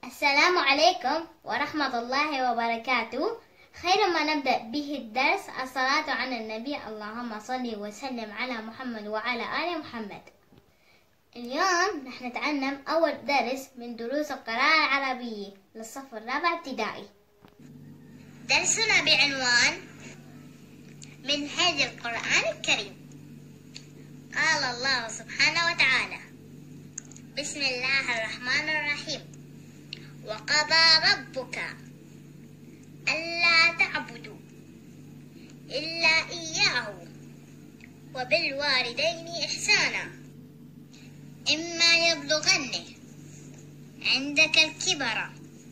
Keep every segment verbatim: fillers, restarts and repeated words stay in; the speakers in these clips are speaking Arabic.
السلام عليكم ورحمة الله وبركاته. خير ما نبدأ به الدرس الصلاة على النبي، اللهم صل وسلم على محمد وعلى آل محمد. اليوم نحن نتعلم أول درس من دروس القراءة العربية للصف الرابع ابتدائي. درسنا بعنوان منهج القرآن الكريم. قال الله سبحانه وتعالى: بسم الله الرحمن الرحيم. وقضى ربك ألا تعبدوا إلا إياه وبالوالدين إحسانا إما يبلغن عندك الكبر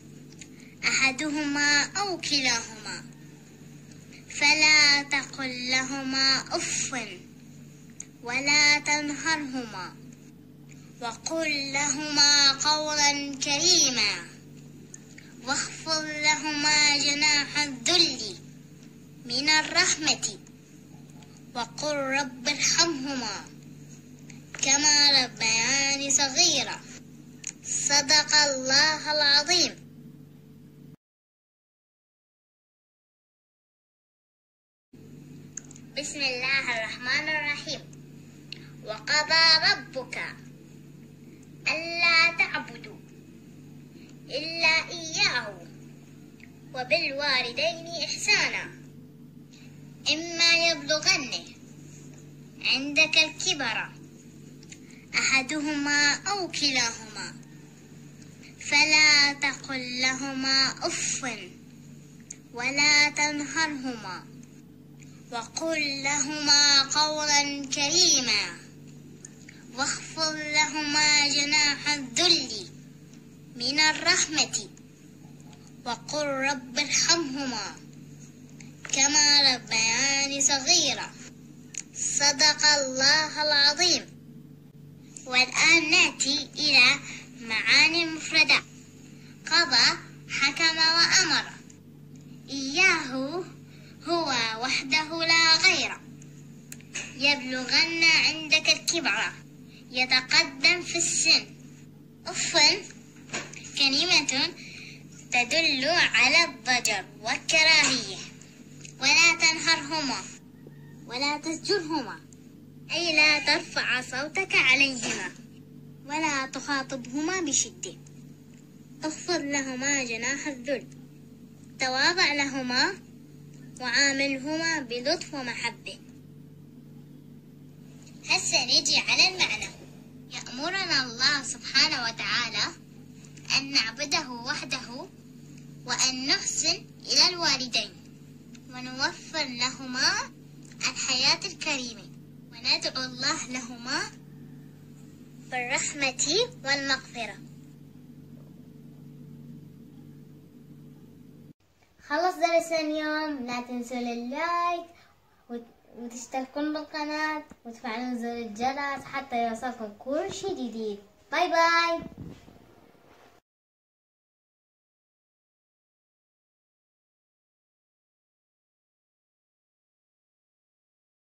أحدهما أو كلاهما فلا تقل لهما أف ولا تنهرهما وقل لهما قولا كريما واخفض لهما جناح الذل من الرحمة وقل رب ارحمهما كما ربياني صغيرا. صدق الله العظيم. بسم الله الرحمن الرحيم. وقضى ربك ألا تعبدوا إلا إياه وبالوالدين إحسانا إما يبلغن عندك الكبر أحدهما أو كلاهما فلا تقل لهما أف ولا تنهرهما وقل لهما قولا كريما واخفض لهما جناح الذل من الرحمة وقل رب ارحمهما كما ربياني صغيرا. صدق الله العظيم. والآن نأتي إلى معاني المفردات. قضى حكم وأمر. إياه هو وحده لا غير. يبلغن عندك الكبر يتقدم في السن. أف كلمة تدل على الضجر والكراهية. ولا تنهرهما ولا تزجرهما أي لا ترفع صوتك عليهما ولا تخاطبهما بشدة. اخفض لهما جناح الذل. تواضع لهما وعاملهما بلطف ومحبة. هسه نجي على المعنى. يأمرنا الله سبحانه وتعالى أن نعبده وحده وأن نحسن إلى الوالدين ونوفر لهما الحياة الكريمة وندعو الله لهما بالرحمة والمغفرة. خلص درسنا اليوم. لا تنسوا اللايك وتشتركون بالقناة وتفعلون زر الجرس حتى يوصلكم كل شيء جديد. باي باي.